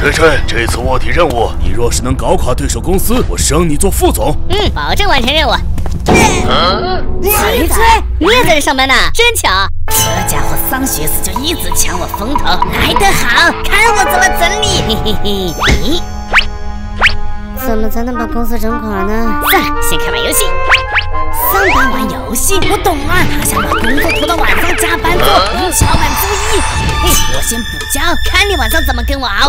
晨晨，这次卧底任务，你若是能搞垮对手公司，我升你做副总。 保证完成任务。崔崔，你也在这上班呢？真巧。这家伙上学时就一直抢我风头，来得好，看我怎么整你！嘿嘿嘿。咦？怎么才能把公司整垮呢？算了，先看玩游戏。上班玩游戏，我懂了，他想把工作拖到晚上加班做，引起老板注意。嘿，我先补觉，看你晚上怎么跟我熬。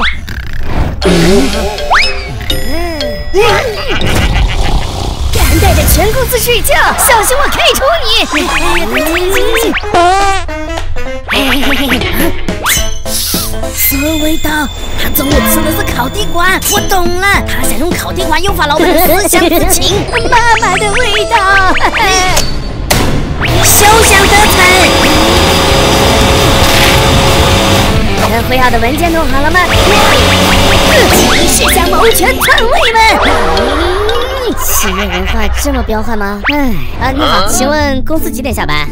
敢带着全公司睡觉，小心我开除你！什么味道？他中午吃的是烤地瓜，我懂了，他想用烤地瓜诱发老板的思想之情。妈妈的味道，休想得逞！等会好的文件弄好了吗？是想谋权篡位吗？企业文化这么彪悍吗？你好，请问公司几点下班？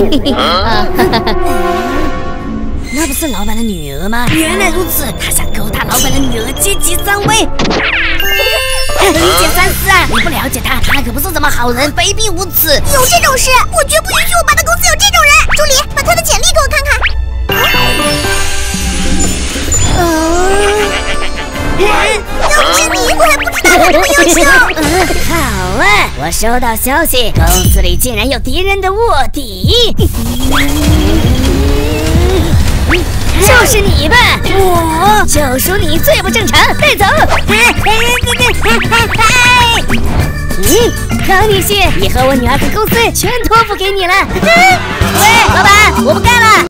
那不是老板的女儿吗？原来如此，他想勾搭老板的女儿阶级上位。理解三思啊！你不了解他，他可不是什么好人，卑鄙无耻。 有这种事，我绝不允许我爸的公司有这种人。助理，把他的简历给我看看。要是你，我还不知道他这么优秀。 好啊，我收到消息，公司里竟然有敌人的卧底。就是你吧，我就属你最不正常，带走。康女婿，以后我女儿和公司全托付给你了。喂，老板，我不干了。